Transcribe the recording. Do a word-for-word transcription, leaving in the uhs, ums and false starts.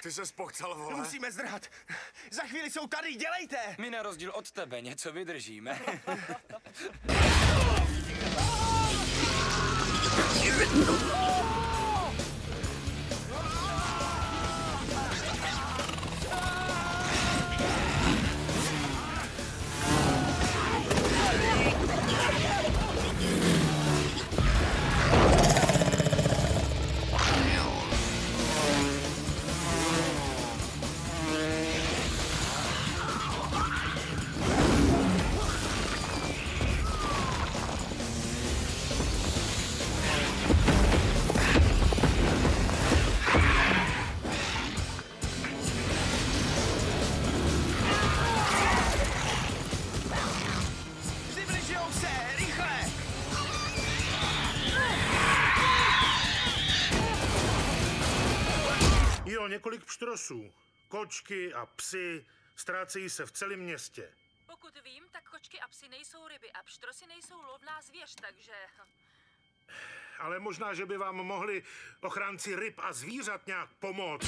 Ty se spochcal, vole. Musíme zdrhat. Za chvíli jsou tady, dělejte! My na rozdíl od tebe něco vydržíme. Přibližujou se, rychle! Jo, několik pštrosů. Kočky a psy ztrácejí se v celém městě. Pokud vím, tak kočky a psy nejsou ryby a pštrosy nejsou lovná zvěř, takže... Ale možná, že by vám mohli ochránci ryb a zvířat nějak pomoct.